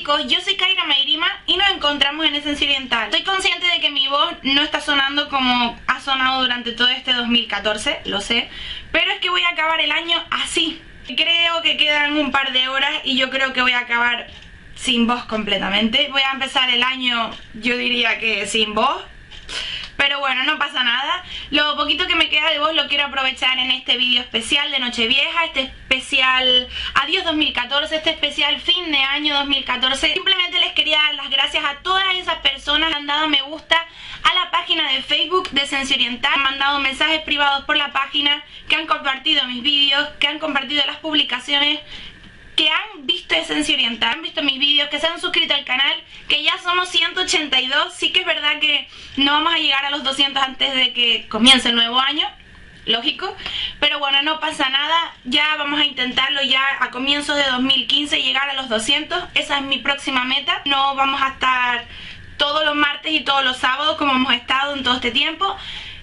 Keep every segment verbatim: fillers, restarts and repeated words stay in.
chicos, yo soy Kaira Mayrima y nos encontramos en Esencia Oriental. Estoy consciente de que mi voz no está sonando como ha sonado durante todo este dos mil catorce, lo sé, pero es que voy a acabar el año así. Creo que quedan un par de horas y yo creo que voy a acabar sin voz completamente. Voy a empezar el año, yo diría que sin voz. Pero bueno, no pasa nada. Lo poquito que me queda de voz lo quiero aprovechar en este vídeo especial de Nochevieja, este especial Adiós dos mil catorce, este especial fin de año dos mil catorce. Simplemente les quería dar las gracias a todas esas personas que han dado me gusta a la página de Facebook de Esencia Oriental, han mandado mensajes privados por la página, que han compartido mis vídeos, que han compartido las publicaciones, que han visto Esencia Oriental, han visto mis vídeos, que se han suscrito al canal, que ya somos ciento ochenta y dos. Sí que es verdad que no vamos a llegar a los doscientos antes de que comience el nuevo año, lógico, pero bueno, no pasa nada. Ya vamos a intentarlo ya a comienzos de dos mil quince, llegar a los doscientos. Esa es mi próxima meta. No vamos a estar todos los martes y todos los sábados como hemos estado en todo este tiempo.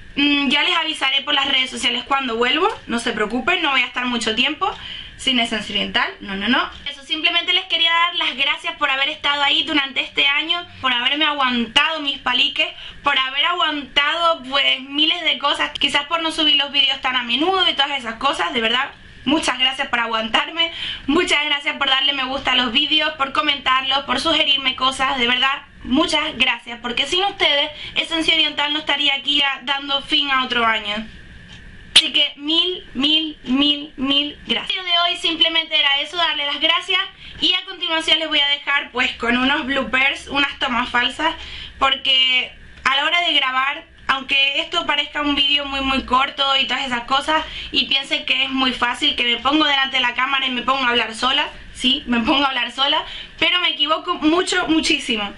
Ya les avisaré por las redes sociales cuando vuelvo, no se preocupen, no voy a estar mucho tiempo sin Esencia Oriental, no, no, no. Eso, simplemente les quería dar las gracias por haber estado ahí durante este año, por haberme aguantado mis paliques, por haber aguantado pues miles de cosas, quizás por no subir los vídeos tan a menudo y todas esas cosas, de verdad. Muchas gracias por aguantarme, muchas gracias por darle me gusta a los vídeos, por comentarlos, por sugerirme cosas, de verdad, muchas gracias, porque sin ustedes Esencia Oriental no estaría aquí ya dando fin a otro año. Así que mil, mil, mil, mil gracias. El video de hoy simplemente era eso, darle las gracias, y a continuación les voy a dejar pues con unos bloopers, unas tomas falsas, porque a la hora de grabar, aunque esto parezca un vídeo muy muy corto y todas esas cosas y piensen que es muy fácil, que me pongo delante de la cámara y me pongo a hablar sola, sí, me pongo a hablar sola, pero me equivoco mucho, muchísimo.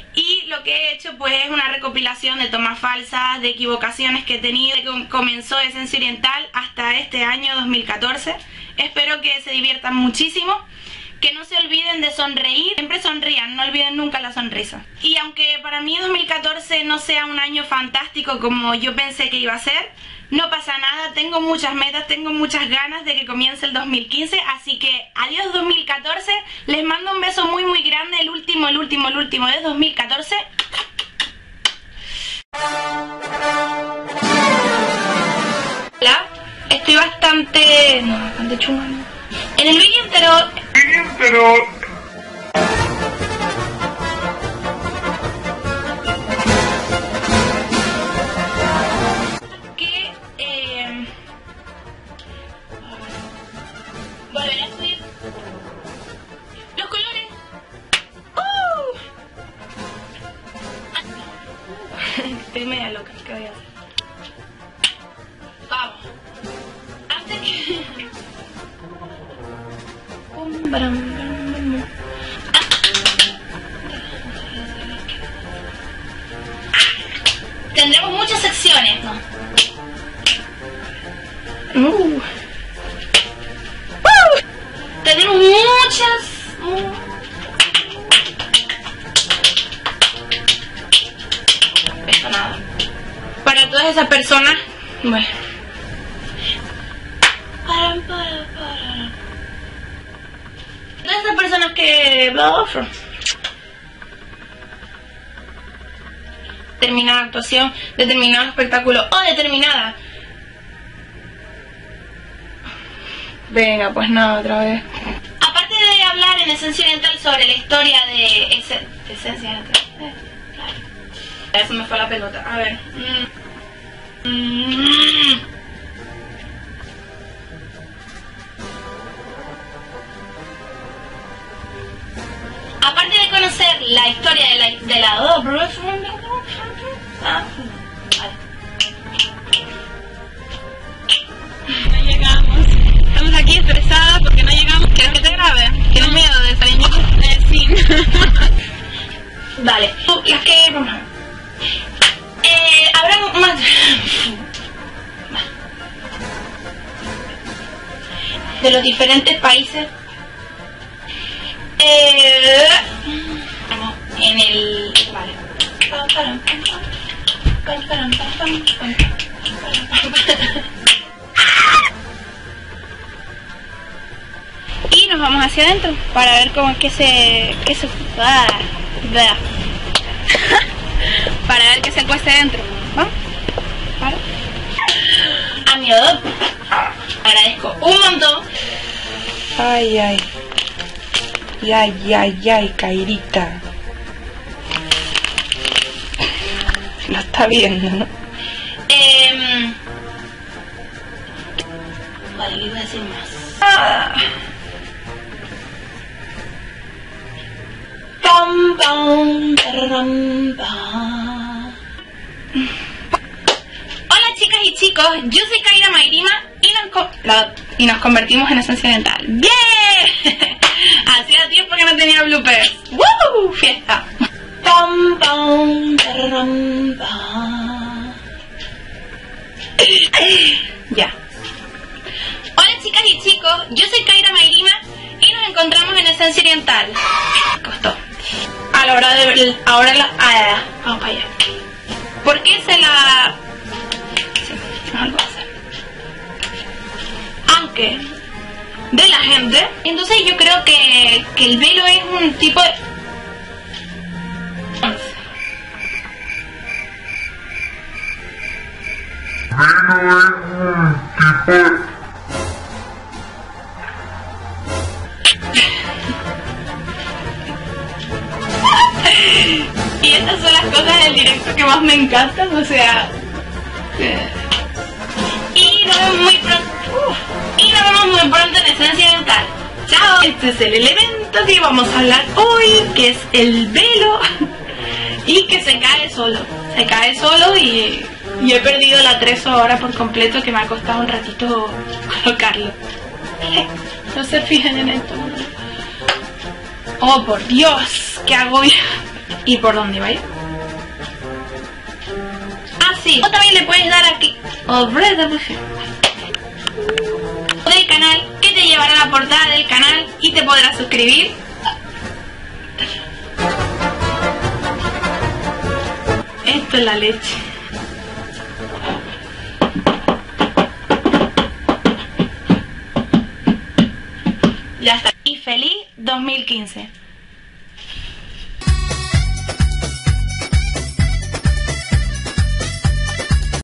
Y lo que he hecho pues es una recopilación de tomas falsas, de equivocaciones que he tenido, que comenzó Esencia Oriental hasta este año dos mil catorce. Espero que se diviertan muchísimo, que no se olviden de sonreír, siempre sonrían, no olviden nunca la sonrisa. Y aunque para mí dos mil catorce no sea un año fantástico como yo pensé que iba a ser, no pasa nada, tengo muchas metas, tengo muchas ganas de que comience el dos mil quince, así que adiós dos mil catorce, les mando un beso muy muy grande, el último, el último, el último de dos mil catorce. Hola, estoy bastante... no, bastante chunga, ¿no? En el vídeo anterior... Pero... que eh... volveré a subir los colores. ¡Uh! Estoy media loca, ¿qué voy a hacer? Vamos. Antes que... Tendremos muchas secciones, ¿no? Uh. Uh. Tenemos muchas... Uh. Esto nada. Para todas esas personas... Bueno. Para, para, para. Todas esas personas que... determinada actuación, determinado espectáculo o determinada... Venga, pues nada, otra vez. Aparte de hablar en Esencia Oriental sobre la historia de ese... Esencia Oriental... Eh, claro. Eso me fue la pelota. A ver... Mm. Mm. Aparte de conocer la historia de la... de la... Ah, vale. No llegamos. Estamos aquí estresadas porque no llegamos. ¿Quieres que te grabe? ¿Tienes miedo de salir en YouTube? Eh, sí. Vale. Las que... Eh, habrá más... de los diferentes países. Eh... En el... Vale. Y nos vamos hacia adentro para ver cómo es que se... Que se ah, bla. Para ver qué se cuece dentro. ¿Vamos? ¿Para? A mi odor. Agradezco un montón. Ay, ay. Ay, ay, ay, Kairita. Lo está viendo, ¿no? Eh... Vale, ¿qué iba a decir más? Ah. Pam, pam, taram, pam. Hola chicas y chicos, yo soy Kaira Mayrima y nos, co la, y nos convertimos en esencia dental. ¡Bien! Hacía tiempo que no tenía bloopers. ¡Woo! Fiesta. Pam, pam, taram, pam. Ya. Hola chicas y chicos, yo soy Kaira Mayrima y nos encontramos en Esencia Oriental. Costó. A la hora de ver, ahora la... Ah, vamos para allá. ¿Por qué se la... Sí, no lo voy a hacer. Aunque de la gente, entonces yo creo que, que el velo es un tipo de... Y estas son las cosas del directo que más me encantan, o sea... Y nos vemos muy pronto... Uf, y nos vemos muy pronto en Esencia Dental. ¡Chao! Este es el elemento que vamos a hablar hoy, que es el velo. Y que se cae solo. Se cae solo y... Y he perdido la tres ahora por completo, que me ha costado un ratito colocarlo. No se fijen en esto. Oh, por Dios, ¿qué hago ya? ¿Y por dónde iba a ir? Ah, sí. O también le puedes dar aquí. Oh, del canal, que te llevará a la portada del canal y te podrás suscribir. Esto es la leche. Ya está. Y feliz dos mil quince.